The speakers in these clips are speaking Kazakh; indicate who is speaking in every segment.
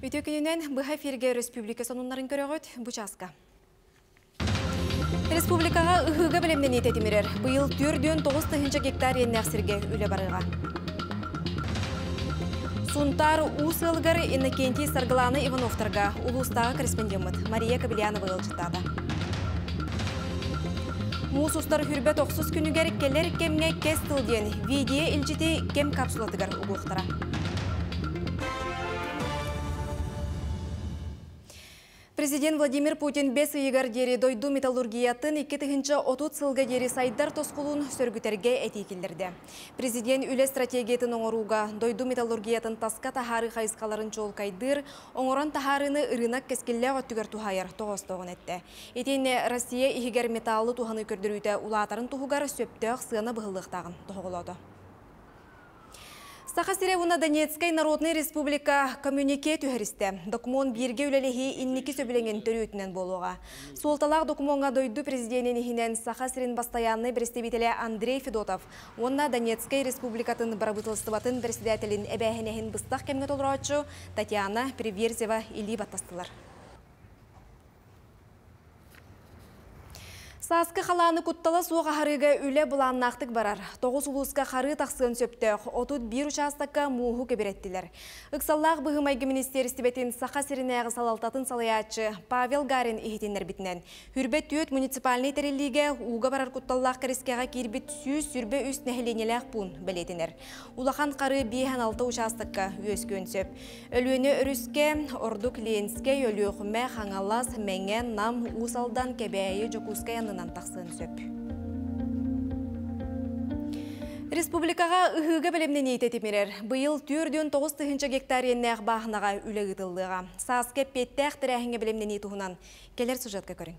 Speaker 1: Үтөкүнүнен быха фирге республика сонунларын көрөгөт бучаска. Республикага ыхыга билемнен ететимирер. Быйыл 4,9 гектар еннәксирге үле барыга. Сунтар усылгар Иннокентий Саргаланы Ивановтарга улустағы корреспондент Мария Кабелянова ылчытады. Мусустар хүрбет оксус күнүгер келер кемге кестилден видео илжити кем капсулатыгар угуқтара. Президент Владимир Путин бес ыйыгар дери дойду металлургиятын 2-30 сылга дери сайдар тоскулун сөргүтерге этикилдерди. Президент үле стратегиятын оңоруга дойду металлургиятын таска тахары хайскаларын чолкайдыр, оңоран тахарыны ырынак кескелле өттүгер тухайыр тоғыстығын етті. Етен Россия ихигер металлы туханы көрдірүйті улатарын тухугар сөптөк сыяны бұғылықтағын тоғылады. Сахасиревуна Донецкая Народная Республика коммюнике түхәристе. Документ бирге үлелехи инники сөбіленген төрүтінен болуға. Солталақ документға дойду президентін ихинен Сахасирин постоянный представителі Андрей Федотов. Онна Донецкая Республикатын барабытылыстыбатын председателін әбәхінехін быстақ кемге толырачу Татьяна Приверзева или баттастылар. Саскы қаланы күтталы суға харыға үлі бұланнақтық барар. 9 улуска хары тақсығын сөптіқ, отут бір участыққа муғу кебереттілер. Үксаллақ бұғымайғы министерстібетін Сахасиріне ағы салалтатын салаячы Павел Гарин ихетенлер бітінен. Хүрбет түйет муниципальный тәреліге уға барар күтталлақ кәріскеға кербет сүйіз сүрбе үст нәхіленеләқ пұн білетінер. Улахан қары 5-6 участыққа өз көнсөп. Өліні үріске, ордук ленске, өліғіме, хаңалас, мәңен, нам, усалдан кебәйі жокуска янынан тақсын сөп. Республикаға ыхыға білімнен ететімерер. Бұйыл 4,9 гектар еннәқ бағынаға үлі ғытылдыға. Сааске петтәқ тірәхіңе білімнен етуғынан. Келер сюжетка көрің.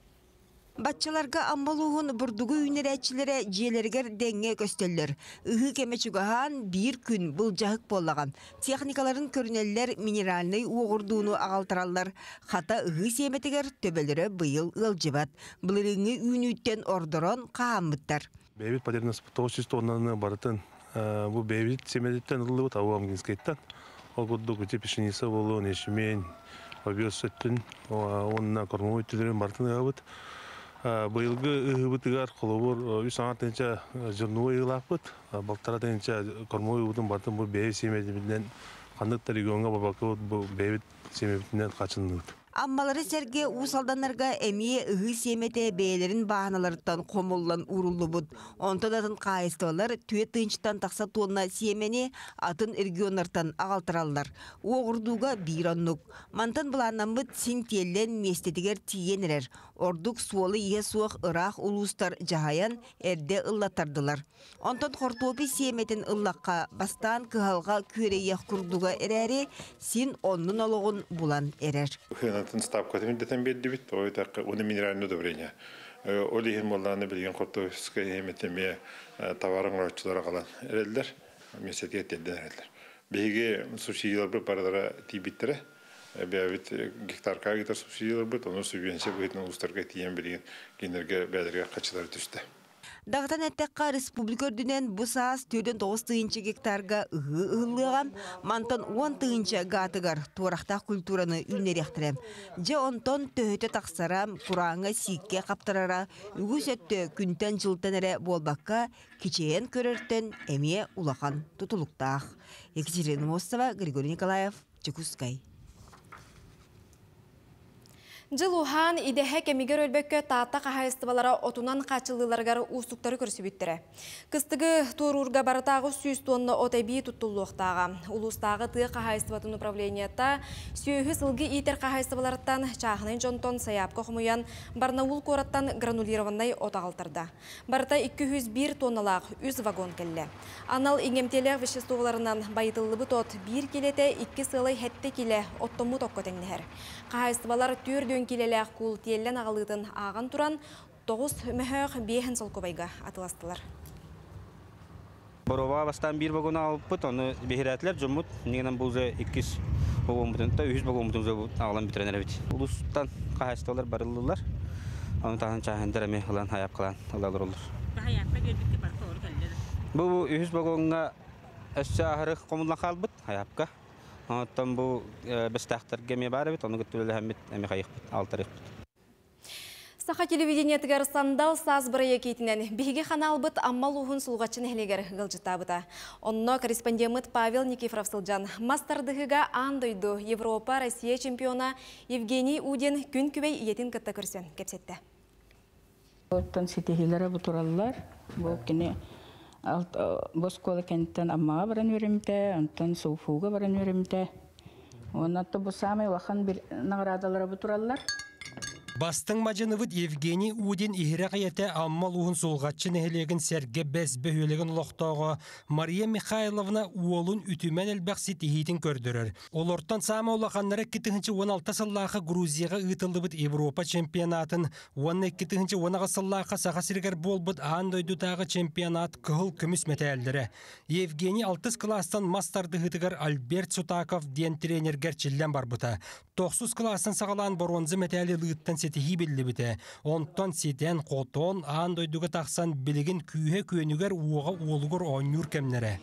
Speaker 2: Батчаларга амбалуғын бұрдығы үйнерәтчілері желергер дәңге көстелдер. Үхі кемечугахан бір күн бұл жағық болаған. Техникаларын көрінелер минеральный оғырдуыны ағалтыралар. Хата үхі семетігер төбелері бұйыл ұлжыбат. Бұлырыңы үйнүйттен ордырон қағамыттар.
Speaker 3: Бәйбіт патернас 900 тоннаны барытын. Бұл бәйбіт семететтен ұлы бұт ауам кенскейттен. Ол күрді күте пешінесі болу, нешімен, обез сөттін, онына кормовой түлерін бартын ғабыт. Бұйылғы ұғыбытығар қолыбыр 3 аңатынша жырнуы ұғылақпыт. Бақтара тәнша кормовой ұғытын бартын бұл бәйбіт семетімізден қандықтар егонға бабақы бұл бәйбіт семетімізден қачынығыт.
Speaker 2: Аммалары сәрге усалданларға әмие ұғы семете бәйлерін бағаналарыттан қомыллан урулы бұд. Онтадатын қайыстывалар түйе тыңчыттан тақса тонна семені атын регионлардан ағалтыралар. Оғырдуға бір оннук. Мантан бұланнан бұд синтеллен местетігер тиенерер. Ордук суолы ие суық ұрақ улустар жағаян әрде ұллатардылар. Онтан қортопи семетін ұллаққа бастан кығалға көреяқ күрдуға әрәрі син оннын олығын бұлан әрер.
Speaker 4: Ставка тем бедди бит, ой так он минеральное удобрение. Олихин молланы билген кортовская метеме товарын алчылар калан эрелдер, месетке теддер. Беге субсидиялар бу парадара тибиттере. Бәбит гектарка гектар субсидиялар бу, оны субвенция бу устарга тиен билген генерге бәдерге качылар түшті.
Speaker 2: Дағдан әттәққа республика үрдінен бұл саас 4,9 гектарға ұғылыған, мантан 10 ғатығар туарақтақ культураны үлнеректірем. Же онтон төхеті тақсарам, құраңа сикке қаптарара, үгіз өтті күнтен жылтан әрі болбаққа кечейен көрірттен әме улақан тұтылықтақ. Екатерина Мостова, Григорий Николаев, Чекускай.
Speaker 1: Жылухан идеhe кемигер өлбөккө таатта қағайыстыбалара отунан қачылыларғары ұстықтары көрсібіттірі. Кыстығы турурға барытағы 100 тонна отайби тұттылуқтаға. Улустағы тығы қағайыстыбатын управленията сүйігі сылғы итер қағайыстыбаларыттан чағынын жонтон саяп қоқымыян Барнаул кораттан гранулированнай отағалтырда. Барыта 201 тонналақ 100 вагон келі. Анал иңемтелер веществоларынан байытылы бұтот 1 келеті 2 сылы хетті келе оттому тоққа тәңнігер. Қағайыстыбалар түрді келеләк кул тиеллән ағалытын аған туран 9 мөхөк 5 солкобайга атыластылар.
Speaker 5: Борова бастан bir вагон алып бұт, оны бехирәтлер жұмыт, негенен бұлзы 200 вагон бұтын, 100 вагон бұтын ағылан бітеренер бит. Улустан қағайыстылар барылылар, оны тағын чағындар әме қылан, аяп қылан алалар олар. Бұл 100 вагонға әсі ағырық қомылдан қалбыт, аяпқа. Ondan bu bestahtar gemi var bit, onu götürüldü hem bit, hem kayık bit, altırık bit.
Speaker 1: Saha телевидениятыгар сандал саз бырая кейтінен биге канал быт аммал ухун сулгачын хелегер гылжыта быта. Онно корреспондент Павел Никифоров сылжан мастардыгыга андойду Европа, Россия чемпиона Евгений Удин күн күбей иетін кытта көрсен кепсетті.
Speaker 6: Оттан сетихилері бұтыралылар. Бұл кені Боскола кенттен аммаға баран өремді, онтан соуфуға баран өремді. Онатты бұл самай уахан бір нағырадалары бұтыралылар.
Speaker 7: Бастың мажынывыд Евгений Удин ихирақиеті аммал уғын солғатчы нәхелеген сәрге бәз бөхелеген ұлықтауға Мария Михайловна уолын үтімен әлбәқсі тихетін көрдірір. Олортан сама олақанлары 2016 сыллақы Грузияға ұйтылдыбыд Европа чемпионатын, 12-16 сыллақы сақасыргер болбыд андойдутағы чемпионат күхіл күміс мәтәлдері. Евгений 6 кластан мастардығытығар Альберт Сутаков ден тренергер чиллен барбыта. 9 кластан сағалан бронзы мәтәлі лыттан сетихи білді біті. Онтан сетен, қотон, андойдуға тақсан білігін күйе көнігер уға олығыр ойнур кәмнері.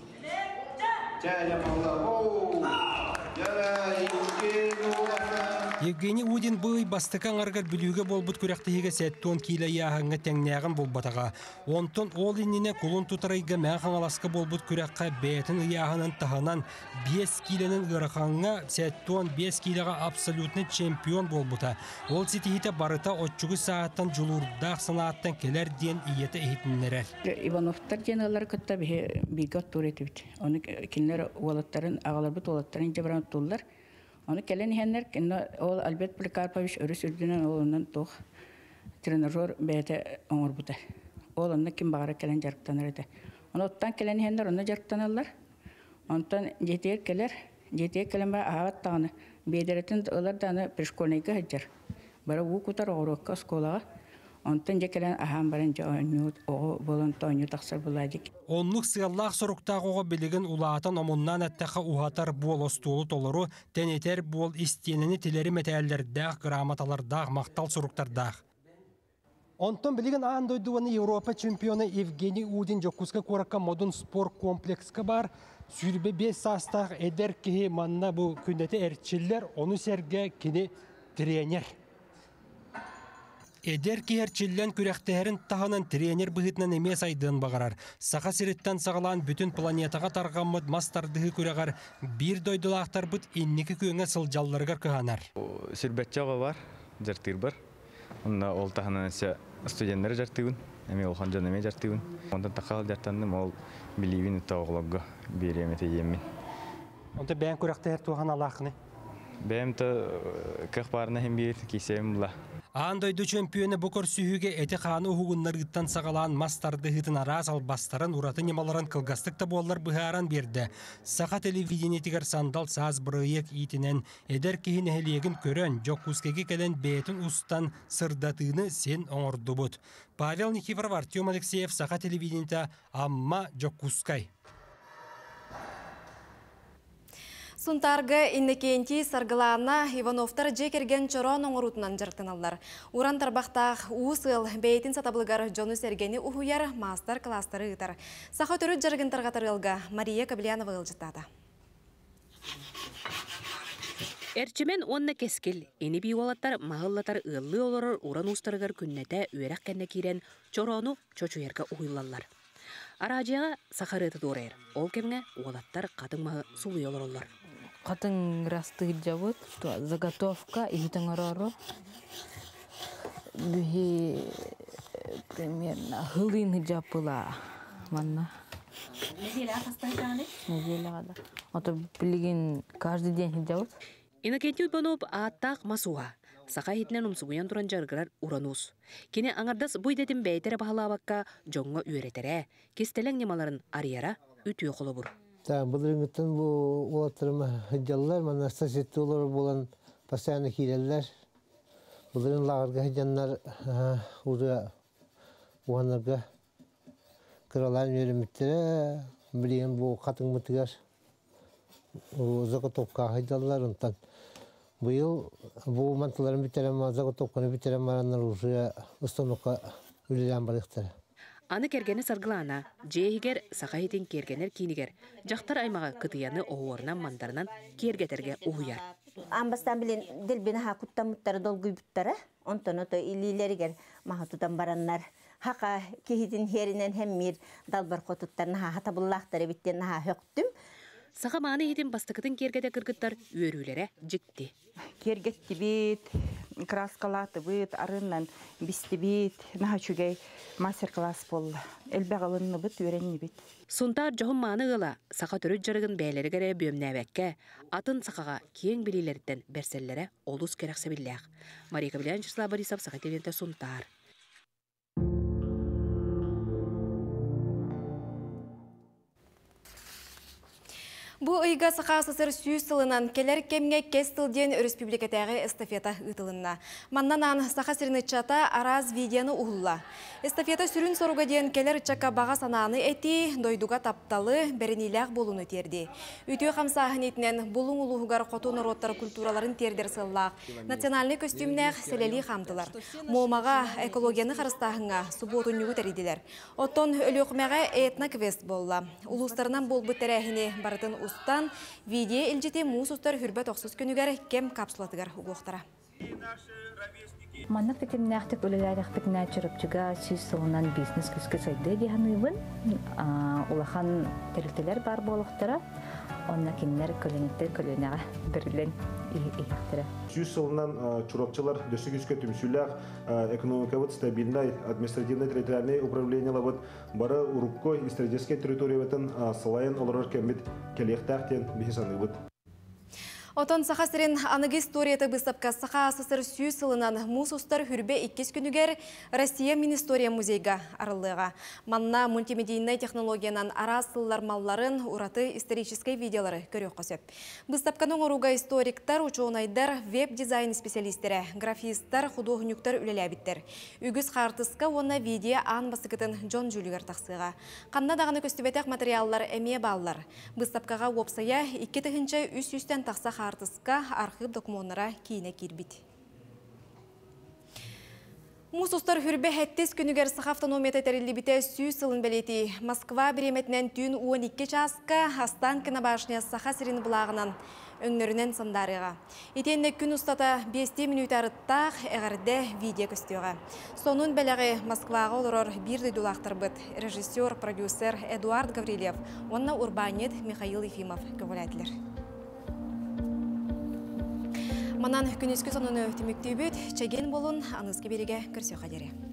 Speaker 7: Евгений Удин бұй бастықан арғар білуге болбыт көректігіге сәттон кейлі яғыңға тәңнәғын болбатаға. Онтон ол иніне құлын тұтарайға мәғын аласқы болбыт көрекқа бәйтін яғының тағынан 5 кейлінің ұрақаңға сәттон 5 кейліға абсолютны чемпион болбыта. Ол сетихіті барыта 30 сааттан жылурдақ санаттан келер ден иеті ehitінлері.
Speaker 6: Ивановтар денелер күтті бейгат тұр етібіт. Оны кенлер олаттарын, ағалар бұт олаттарын жабыран тұлдар. Оны келен хеннер, ол Альберт Поликарпович өріс үрдінен олынан тоқ тренажер бәйті оңыр бұта. Ол онына кім бағара келен жарықтаныр еді. Оны оттан келен хеннер, оны жарықтанылар. Онтан жетеер келен бара ағат тағаны. Бейдеретін олар даны пришкольнайға хаджар. Бара ұғы күтар оғырыққа сколаға. Онтан жекелен ахан барынca оғы болынта ойну тақсыр бұладик.
Speaker 7: Онлық сығаллақ сұрықтағы оғы білігін улаатан омуннан әттіқі уғатар бол остуылы толыру, тәнетер бол истеніні тілері мәтәлердәқ, грамоталардақ, мақтал сұрықтардақ. Онтан білігін андойдуаны Европа чемпионы Евгений Удин жоккузға қораққа модун спорт комплексқа бар. Сүрбе 5 састақ әдер кеге манна бұл күндеті әртшілер, оны сәрге кені тренер. Эдер киерчиллен күрәхтәһәрен таханан тренер быһытнан эмес айдын багарар. Саха сиреттен сагалан бүтүн планетага таргаммыт мастардыгы күрәгәр бир дойдулактар бут иннеке көңе сылжалларга кыганар.
Speaker 8: Сүрбәтчәгә бар, жартыр бар. Онда ол таханан студентлар жартыгын, эме ол ханжан эме жартыгын. Онда такал жартандым ол биливин тагылга беремете емин.
Speaker 7: Онда бән күрәхтәһәр туган алахны.
Speaker 8: Бәмтә кахбарны һәм бир кисемла.
Speaker 7: Андойду чемпионы бұқыр сүйіге әті қаны ұғынларғыттан сағалан мастарды ғытын арас албастарын ұратын емаларын кылгастықта болар бұхаран берді. Сақа телевидениетігер сандал саз бұрыйек итінен әдер кейін әлегін көрін жоққускеге кәлін бәйтін ұстан сырдатыны сен оңырды бұд. Павел Никифоров, Артем Алексеев, Сақа телевидениеті амма жоққускай.
Speaker 1: Сунтарга иннекенти саргылана Ивановтар жекерген чорон оңырутынан жарықтаналар. Уран тарбақтақ уысыл бейтін сатаблығар жону сергені ухуяр мастер кластары ұтар. Сақа түрі жарғынтарға тарылға Мария Каблянова ұлжытады.
Speaker 9: Әрчімен онна кескіл, ені бейуалаттар мағыллатар ұлы олырыр уран ұстарығар күннәті өйрақ кәнне керен чорону чочуерға ухуйлалар. Арajıға сақарыты дорайыр. Ол кемге уалаттар қатыңмағы сулы олырылар.
Speaker 10: Қатың растығы жабыт, заготовка, ихитің арару. Бүхи примерно хылын жапыла манна.
Speaker 9: Неделі ақастан жаны?
Speaker 10: Неделі ғада. Ото білген каждый день жабыт.
Speaker 9: Инакенті ұтбанып аттақ масуға. Сақа хитінен ұмсығыян тұран жарғырар уранус. Кені аңардас бұйдетін бәйтері бағалабаққа жоңға үйретере, кестелің немаларын арияра үтіе қолы бұр.
Speaker 11: Бұдырыңыттан бұл олаттырымы хыджалылар, мана стасетті олар болан постоянно кейлелер. Бұдырың лағырға хыджанлар ұзы оғанларға кыраларын өреметтері, білеген бұл қатың мұтығар ұзақы топқа хыджалылар ұнтан. Бұл мантыларын бітерем, азағы топқаны бітерем маранлар ұзы ұстануққа үлелен барықтары.
Speaker 9: Аны кергені саргылана, жейгер сақайытын кергенер кейнігер, жақтар аймаға кытыяны оғуарынан мандарынан кергетерге уғыяр.
Speaker 12: Амбастан билен делбені хақуттан мұттары долгуй бұттары, онтан ото илилерігер мағатудан бараннар. Хақа кейдің херінен хеммир далбар қотуттарына хатабыллақтары біттен хөктім.
Speaker 9: Сақа маны етін бастықытын кергеде кыргыттар өрілері жікті.
Speaker 13: Кергетті бет, краскалаты бет, арыннан бісті бет, наға чүгей мастер-класс болы. Әлбәғалынны бет, өренні бет.
Speaker 9: Сонтар жоғын маны ғыла, сақа түрі жарығын бәйлері кәрі бөмнәбәкке, атын сақаға кең білелерден бәрселері олыс керексе білләқ. Мария Кабелян, Числа Борисов, Сақа Теленті Сонтар.
Speaker 1: Бу ыйга сақасысыр сүйіз сылынан келер кемге кестілден республикатағы эстафета ұтылынна. Маннанан сақа сірінітчата араз видеоны ұғылла. Эстафета сүрін соруға ден келер чака баға сананы әти, дойдуға тапталы бәріниләқ болуын өтерді. Үтіе қамсағын етінен бұлың ұлығығар қоту народтар культураларын тердер сыллақ. Национальный костюмнәқ сәлелі қамдылар. Момаға экологияны қарыстағыңа субботын нүгі тәриділер. Оттон өлі оқымаға этноквест болла. Улустарынан бол бұттәрәхіне барытын Устан видео илжете мусустар хүрбет оқсыз күнігер кем капсулатыгар уғықтара.
Speaker 14: Маннық текемнәқтік өлеләріқтік нәчіріпчіға сүйіз соғынан бизнес күскі сайды дегенуын. Улахан тәрілтелер бар болуқтыра. Онна кемнер көленеттер көленеға бірілен иіқтірі.
Speaker 15: Сүйіз соғынан чурапчылар дөсі күскі түмсүләқ экономикавыд стабильный административный-территориальный управлениялавыд бары урукко исторический территориявытын салайын оларар кәмбет келектәқтен бейсаныбыд.
Speaker 1: Отон сақа сірін анығы историяты бұстапқа сақа асысыр сүйіз сылынан мұсустар хүрбе 2 күнігер Россия Министория музейга арылыға. Манна мультимедийный технологиянан арас сыллар малларын ураты исторической видеолары көрек қосып. Бұстапқаның оруға историктар, учуынайдар, веб-дизайн специалистері, графисттар, художниктар үлеләбіттер. Үгіз қартысқа оны видео ан басықытын Джон Джулигар тақсыға. Қанна дағаны көстібетек материаллар әме баллар. Бұстапқаға опсая 2 тігінші үс-үстен тақса артыска архив документара кейіне кирбит. Мусустар хүрбе әттес күнігер сақа автономия тәрілі біте сүйіз сылын бәлеті. Москва біреметінен түйін 12 часқа Останкина башыне сақа сірін бұлағынан өңнерінен сандарыға. Етенне күн ұстата 5 минут арыттақ әғірде видео көстеуға. Сонун бәліғі Москваға олырыр бір дөйдулақтыр бұд. Режиссер, продюсер Эдуард Гаврилев, онна Урбанет Михаил Ефимов көвіләділер. Манан күнескі сонуны өтімікті өбет, чәген болын, аңызғы береге көрсе қадері.